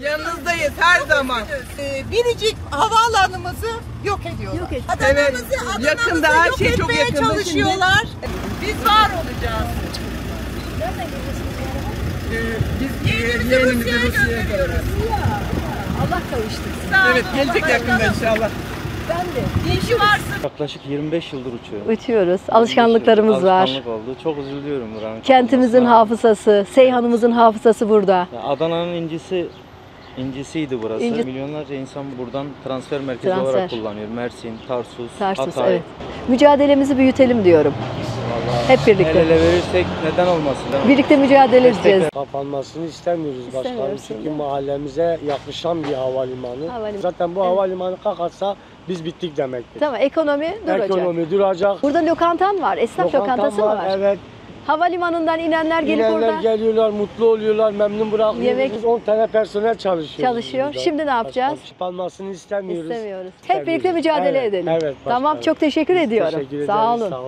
Yanınızdayız her zaman. Biricik havaalanımızı yok ediyorlar. Evet, Adana'mızı yakında her yok şey çok etmeye yakında çalışıyorlar. Biz var olacağız. Biz yeğenimizi Rusya'ya gidiyoruz. Allah kavuştursun. Evet, gelecek yakında inşallah. Ben de. İyi ki varsın. Yaklaşık 25 yıldır uçuyorum. Uçuyoruz. Alışkanlıklarımız var. Alışkanlık oldu. Çok üzülüyorum buranın. Kentimizin kapanmasına. hafızası, Seyhan'ımızın hafızası burada. Ya Adana'nın incisiydi burası. İnci- Milyonlarca insan buradan transfer merkezi Transfer. olarak kullanıyor. Mersin, Tarsus, Tarsus, Hatay. evet. Mücadelemizi büyütelim diyorum. Vallahi Hep birlikte. El ele verirsek neden olmasın? Birlikte mücadele edeceğiz. Kapanmasını istemiyoruz başkanım. İstemiyoruz Çünkü şimdi. mahallemize yakışan bir havalimanı. Havalimanı. Zaten bu havalimanı kalkarsa biz bittik demektir. Tamam, ekonomi duracak. Ekonomi duracak. Burada lokantan var, esnaf Lokantam lokantası mı var? Evet. Havalimanından inenler gelip İnenler orada geliyorlar, mutlu oluyorlar, memnun bırakıyoruz. Yemek- Biz 10 tane personel çalışıyor. Çalışıyor. Şimdi ne yapacağız? Kapanmasını istemiyoruz. istemiyoruz. Hep birlikte mücadele Evet, edelim. evet Tamam, başkanım. çok teşekkür Biz ediyorum. teşekkür Sağ ederiz, olun. sağ olun.